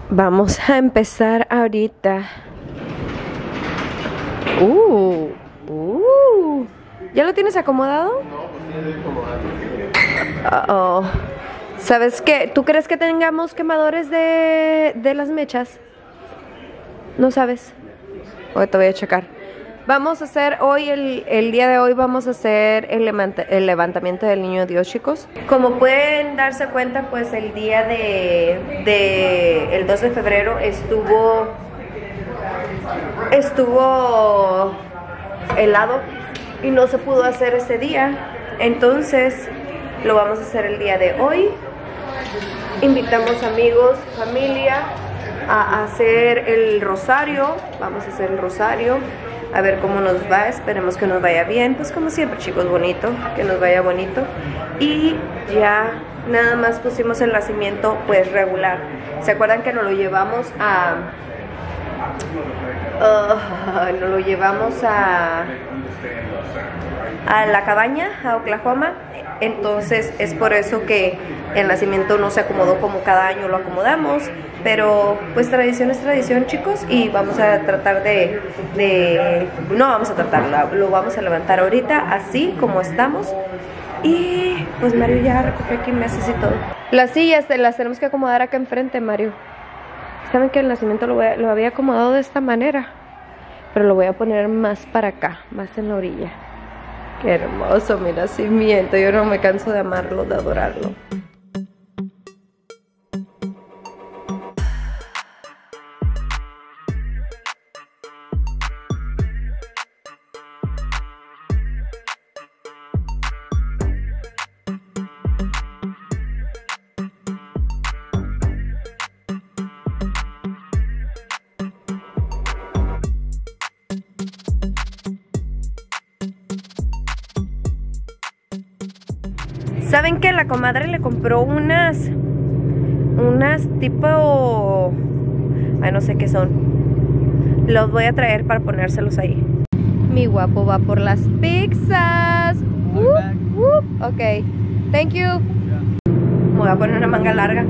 Vamos a empezar ahorita. ¿Ya lo tienes acomodado? No, pues tiene acomodado. ¿Sabes qué? ¿Tú crees que tengamos quemadores de las mechas? ¿No sabes? Ahorita voy a checar. Vamos a hacer hoy, el día de hoy vamos a hacer el levantamiento del niño Dios, chicos. Como pueden darse cuenta, pues el día el 2 de febrero estuvo helado y no se pudo hacer ese día. Entonces lo vamos a hacer el día de hoy. Invitamos amigos, familia a hacer el rosario. Vamos a hacer el rosario. A ver cómo nos va, esperemos que nos vaya bien. Pues como siempre, chicos, bonito, que nos vaya bonito. Y ya nada más pusimos el nacimiento pues regular. ¿Se acuerdan que nos lo llevamos a la cabaña, a Oklahoma? Entonces es por eso que el nacimiento no se acomodó como cada año lo acomodamos, pero pues tradición es tradición, chicos, y vamos a tratar no vamos a tratar, lo vamos a levantar ahorita así como estamos. Y pues Mario ya recogió aquí mesas y todo. Las sillas las tenemos que acomodar acá enfrente, Mario. Saben que el nacimiento lo había acomodado de esta manera, pero lo voy a poner más para acá, más en la orilla. Qué hermoso mi nacimiento, yo no me canso de amarlo, de adorarlo. ¿Saben que la comadre le compró unas tipo... ay, no sé qué son. Los voy a traer para ponérselos ahí. Mi guapo va por las pizzas. Ok, thank you. Me voy a poner una manga larga.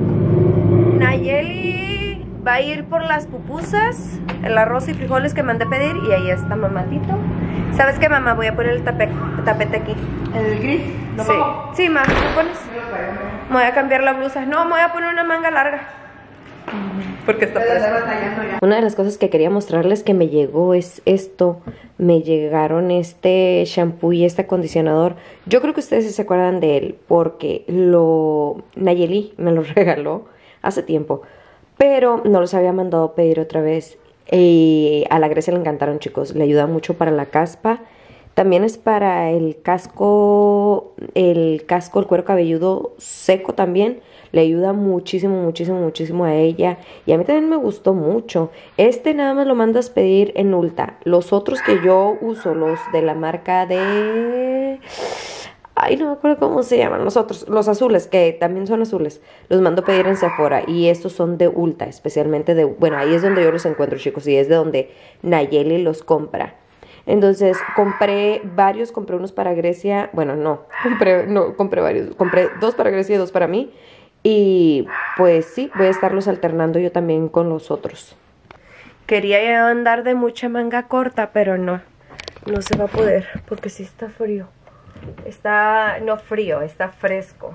Nayeli va a ir por las pupusas, el arroz y frijoles que mandé pedir. Y ahí está mamatito. ¿Sabes qué, mamá? Voy a poner el tapete aquí. ¿El gris? ¿Lo sí. pongo? Sí, mamá, ¿lo pones? Me voy a cambiar la blusa. No, me voy a poner una manga larga. Porque está batallando ya. Una de las cosas que quería mostrarles que me llegó es esto. Me llegaron este shampoo y este acondicionador. Yo creo que ustedes sí se acuerdan de él, porque Nayeli me lo regaló hace tiempo, pero no los había mandado a pedir otra vez. A la Grecia le encantaron, chicos. Le ayuda mucho para la caspa. También es para el casco, el cuero cabelludo seco también. Le ayuda muchísimo, muchísimo, muchísimo a ella. Y a mí también me gustó mucho. Este nada más lo mandas pedir en Ulta. Los otros que yo uso, los de la marca de... ay, no me acuerdo cómo se llaman. Los azules, que también son azules, los mando pedir en Sephora. Y estos son de Ulta, especialmente de... bueno, ahí es donde yo los encuentro, chicos. Y es de donde Nayeli los compra. Entonces compré varios, compré unos para Grecia. Bueno, compré varios. Compré 2 para Grecia y 2 para mí. Y pues sí, voy a estarlos alternando yo también con los otros. Quería andar de mucha manga corta, pero no se va a poder, porque sí está frío. No frío, está fresco.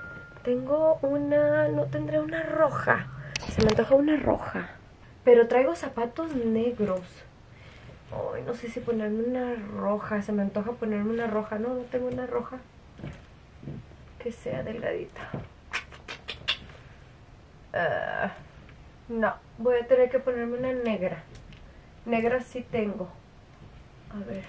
No tendré una roja. Se me antoja una roja. Pero traigo zapatos negros. Ay, no sé si ponerme una roja. Se me antoja ponerme una roja. No tengo una roja que sea delgadita. No, voy a tener que ponerme una negra. Negra sí tengo. A ver.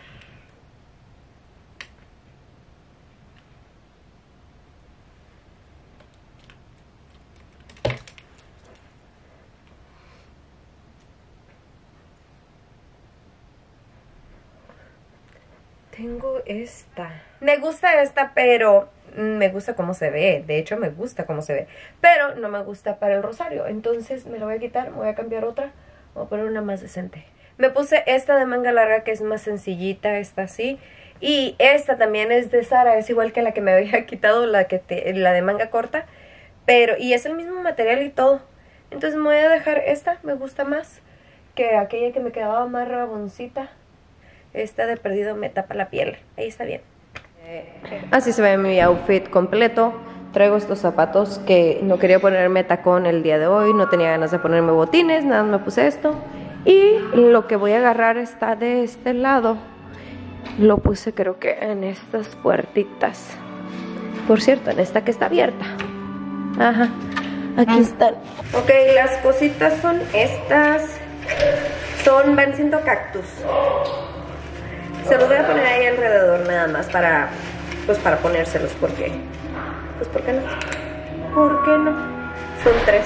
Tengo esta. Me gusta esta, pero me gusta cómo se ve. De hecho, me gusta cómo se ve. Pero no me gusta para el rosario. Entonces me la voy a quitar, me voy a cambiar otra. Voy a poner una más decente. Me puse esta de manga larga, que es más sencillita, esta así. Y esta también es de Zara, es igual que la que me había quitado, la de manga corta. Y es el mismo material y todo. Entonces me voy a dejar esta, me gusta más que aquella que me quedaba más raboncita. Esta de perdido me tapa la piel, ahí está bien. Así se ve mi outfit completo. Traigo estos zapatos que no quería ponerme tacón el día de hoy, no tenía ganas de ponerme botines, nada más me puse esto. Y lo que voy a agarrar está de este lado. Lo puse creo que en estas puertitas. Por cierto, en esta que está abierta. Ajá, aquí están. Ok, las cositas son estas. Van siendo cactus. Se los voy a poner ahí alrededor nada más para, pues para ponérselos, porque, pues ¿por qué no? ¿Por qué no? Son 3.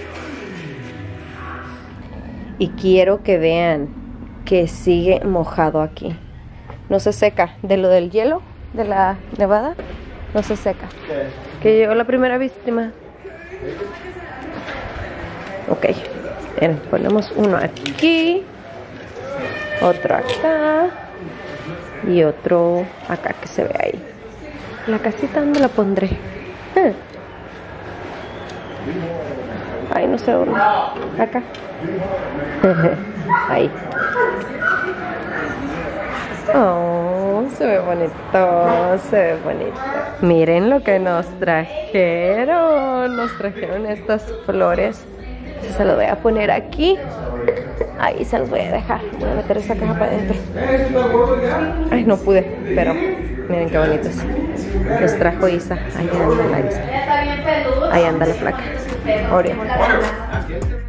Y quiero que vean que sigue mojado aquí. No se seca. De lo del hielo, de la nevada, no se seca. Que llegó la primera víctima. Ok. Bien, ponemos uno aquí. Otro acá. Y otro acá que se ve ahí. La casita, ¿dónde la pondré? Ay, no sé dónde. Acá. Ahí. Oh, se ve bonito, se ve bonito. Miren lo que nos trajeron. Nos trajeron estas flores. Se los voy a poner aquí. Ahí se los voy a dejar. Voy a meter esta caja para adentro. Ay, no pude, pero miren qué bonitos. Los trajo Isa. Ahí anda la Isa. Ahí anda la placa. Oreo.